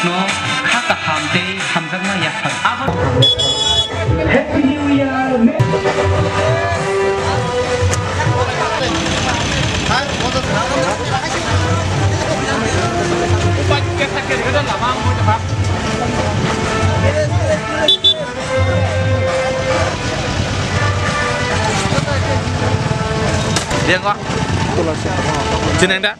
no khata hamte hamjakna yakhan abo Happy New Year Dia kok jeneng dak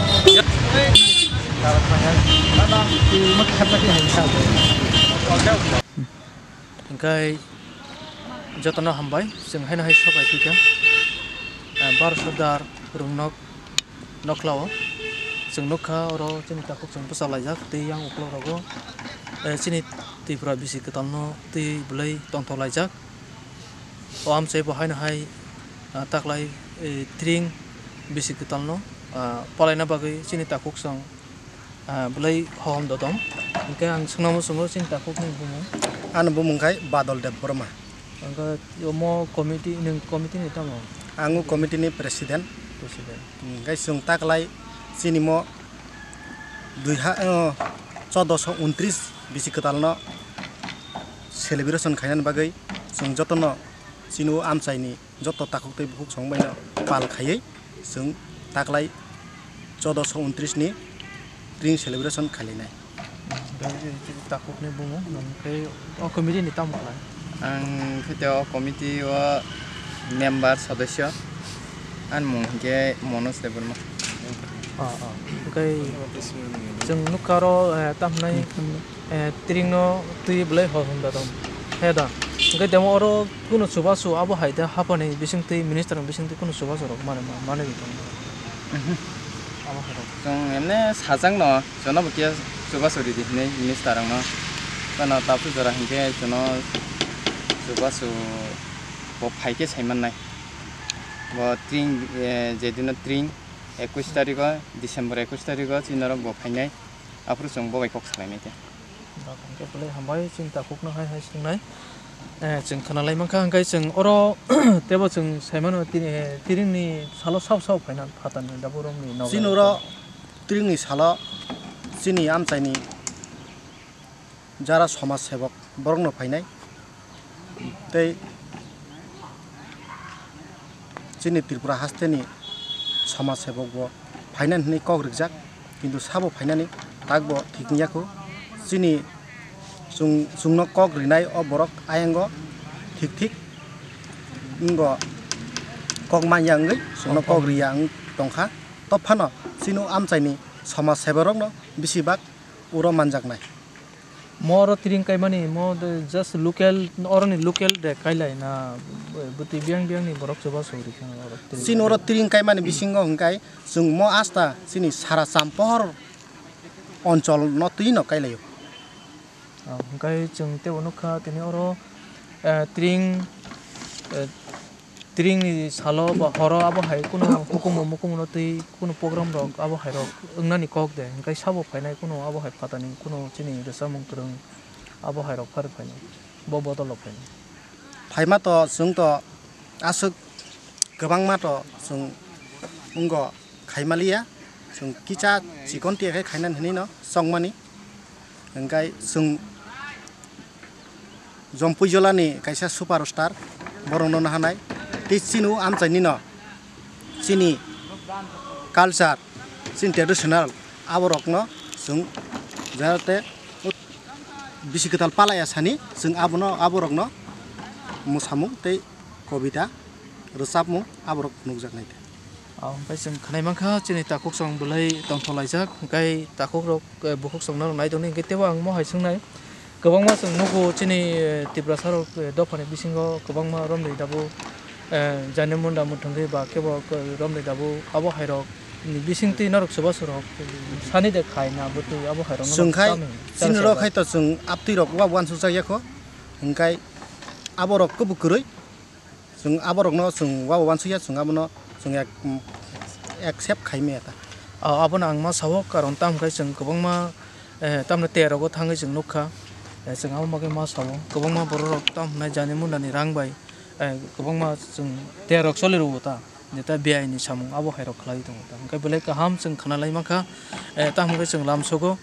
Engkai jotana hambai जों हायना हाय सबाय फैगोन बार सरदार रुंनक नखलाव जों नखा अर जोंनि ताखौ जों बसालायजाक दै आं उक्लरावगो सिनि दैफ्रा बिसि गोतालनो दै बुलै तंथलायजाक अ आमसे बहायना हाय ताकलाय ट्रिं बिसि गोतालनो पलायना बागै सिनि ताखौ जों बुलै हम ददम engkai आं सोंनामो सोंनो सिनि ताखौ नों बुङो आं बुंखाय Badal Deb Barma engkai yomo committee नों committee नि तामो आङो कमिटिनि प्रेसिडेन्ट engkai जों ताकलाय सिनिमो 1429 बिसि गोतालनो सेलिब्रेशन खायनान बागै जों जतनो सिनु आमसाइनि जत ताखुतै बुक संबायनो पाल खायै जों ताकलाय 1429 नि ड्रिंक सेलिब्रेशन खालिनाय ताखुकनि बुङो ओमफ्राय अ committee नि तामो खालाय आं फिथाव कमिटि व मेम्बार सदस्य आन मुंगे मनोज देबर्मा ओमफ्राय जों नुकारो तामनाय ट्रिंनो तुइ ब्लै हम ददम हेदा ओमफ्राय देमो अरो कुनु सुबासु आबो हायदा हापानि बिसिंति मिनिस्टार बिसिंति कुनु सुबासु रक माने बिथं जों एमने साजां न जनबकिया सुबासुरि दिनै मिनिस्टार न kana tapu jara hingke jono subasu bo phaike saimanai bo tring jedino tring 21 tarikh December 21 tarikh chinaro bo phainai apru jong bo baikok salaimai te ke pole hambai cinta kokno hai hai singnai जों खोनालाय मानखा हांखाय जों अरो तेबो जों साइमानो तिरिंनि सालो साव फाइना फातानि दाबुरमनि नाव सिनोरा तिरिंनि सालो सिनि आमचाइनि जारा समाज सेवक बरंनो फाइनाय तै सिनि त्रिपुरा हास्तेनि समाज सेवक बो फाइनान नि कग्रिकजाक किन्तु साबो फाइनानि ताकबो थिकनियाखौ सिनि जोंनो कग्रिनाय अ बरक आयंगो ठीक इंगो कगमायांगै जोंनो कग्रियां दंखा तफानो सिनु आमचाइनि समाज सेवकनो बिसिबाक उरो मानजाकनाय मोर तिरिं काइमानि मो जस्ट लोकल अरनि लोकल दे काइलाय ना बुति बियां नि बरक सोबा सौरि सिनोर तिरिं काइमानि बिसिंगो हंकाय जों मो आस्था सिनि सारा चाम्पर अञ्चल न तुइ न काइलायो ओमफ्राय जों तेवनोखा तिनि अरो ट्रिंनि सालो बा हरो आबो हाय कुनो हुकुम तै कुनो प्रोग्राम रक आबो हाय रक ओंनानि कक दे ओंखाय साबो फायनाय कुनो आबो हाय फातानि कुनो चिनि रेसा मंत्रं आबो हाय रक फार फायनाय बो बदल फायनाय फायमा त जों त आसुक गोबां मा त जों उंगो खायमालिया जों किचा चिकनति खाय खायनान हनि न संमानि ओंखाय जों जम्पुजलानि कायसा सुपारस्टार बरंनो हानाय तिसिनु आमचाइनि न सिनि कालचार सिन ट्रेडिशनल आबरकनो जों जाहाथे बिसिगोताल पालाया सानि जों आबरकनो मोसामु तै कविता रोजाबमु आबरक नुजानाय ओमफ्राय जों खानाय मानखा चिनि ताकुक सं बुलै तंथलायजाक ओंखाय ताकुक रक बुकुक संना नायदोंनि गेतेबो आं महाय सोंनाय गोबां मा जों नुगो चिनि तिब्रासार दफानि बिसिंगो गोबां मा रमनि दाबो जाने मुन्दा मुथंगे बा केबो रमनि दाबो आबो हायरक बिसिंति नरक सोबा सरक सानि दे खायना बुतु आबो हायरक जोंखाय सिनरो खाय त जों आपति रक वा वानसु जायाखो ओंखाय आबरक को बुकुरै जों आबरकनो जों वा वानसुया जों आबनो जों एक्सेप्ट खायमे आता आबोन आं मा सावो कारन तामखाय जों गोबां मा तामने तेरगो थाङै जों नुखा जों आबो मागे मा सावो गोबां मा बर रक तामनाय जाने मुन्दानि रांबाय गोबां मा जों तेरक सलिरबोता नेता बिआइनि सामु आबो हायरक खालाय दङ ता ओंखाय बेले काहाम जों खानालाय माखा तामखाय जों लामसोगो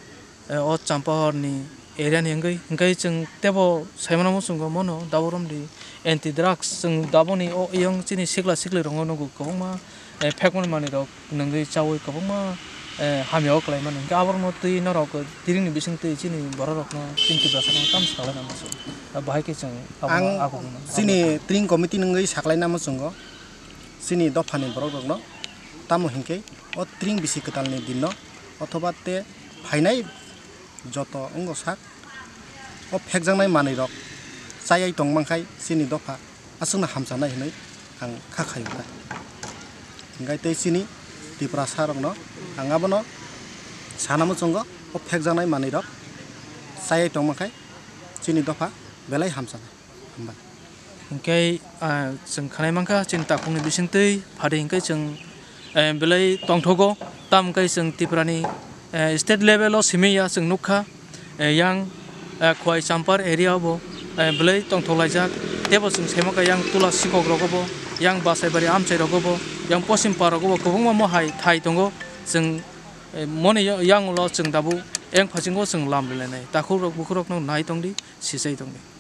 o Champahorni area ni hingkai जों tebo saimana mo sungo mono daboromdi anti drugs जों daboni o yang chini sikla sikli rongo nugu kobongma phekmani mani rok nungui chawui kobongma hamyo klai mani hingka abormo tui norok tiringni bising tui chini borok no tinti brasa no tam saklai na maso bahai ke जों ang sini tring committee nungui saklai na mo sungo sini dofani borok rok no tamo hingke o tring bisi ketalni din no othoba te phainai joto ongo sak o phekjangnai manui rok chayai tongmangkhai sini dofa asungna hamjanai hinui ang khakhayo ta hingkai tei sini tipra sarok no ang abono sanamo chungo o phekjangnai manui rok chayai tongmangkhai sini dofa belai hamjanai hamba hingkai जों khanai mangkha chini takungni bising tui phade hingkai जों belai tongthogo tam hingkai जों tiprani state level o simiya जों nukha yang khwai Champar area bo belai tongtholajak tebo जों semaka yang tula sikok rogobo yang basaibari amchai rogobo yang posim parogobo kobongma mo hai thai tongo जों moni yang lo जों dabu eng phajingo जों lamlenai takhurok bukhurok no nai tongdi sisai tongdi